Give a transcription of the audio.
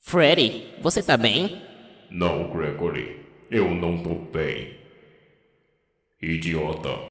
Freddy, você tá bem? Não, Gregory, eu não tô bem. Idiota.